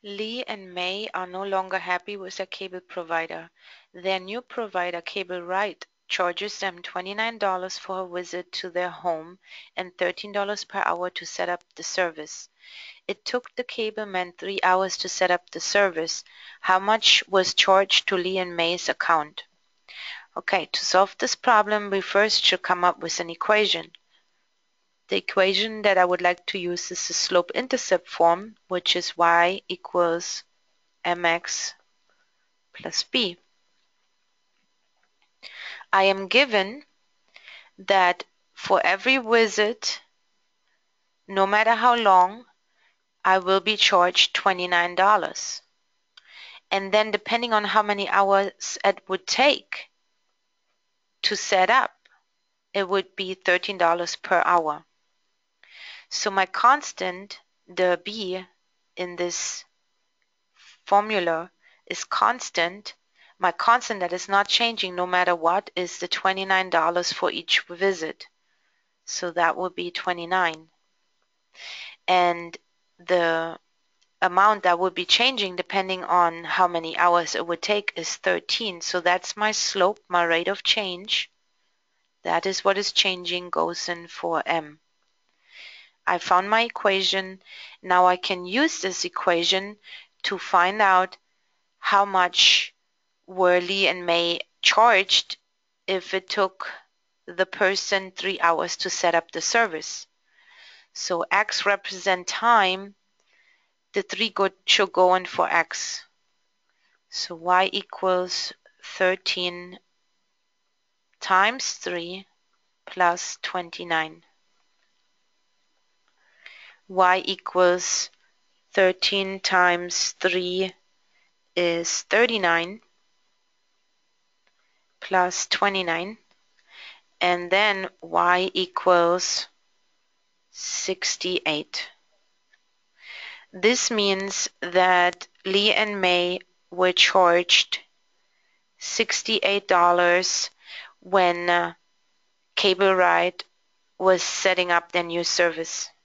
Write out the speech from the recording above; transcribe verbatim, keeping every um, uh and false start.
Lee and May are no longer happy with their cable provider. Their new provider, Cable Right, charges them twenty-nine dollars for a visit to their home and thirteen dollars per hour to set up the service. It took the cable man three hours to set up the service. How much was charged to Lee and May's account? Okay, to solve this problem, we first should come up with an equation. The equation that I would like to use is the slope-intercept form, which is y equals mx plus b. I am given that for every visit, no matter how long, I will be charged twenty-nine dollars. And then depending on how many hours it would take to set up, it would be thirteen dollars per hour. So my constant, the b in this formula, is constant. My constant that is not changing no matter what is the twenty-nine dollars for each visit. So that would be twenty-nine. And the amount that would be changing depending on how many hours it would take is thirteen. So that's my slope, my rate of change. That is what is changing, goes in for m. I found my equation. Now I can use this equation to find out how much were Lee and May charged if it took the person three hours to set up the service. So x represent time. The three go, should go in for x. So y equals thirteen times three plus twenty-nine. Y equals thirteen times three is thirty-nine plus twenty-nine. And then y equals sixty-eight. This means that Lee and May were charged sixty-eight dollars when uh, Cable Right was setting up their new service.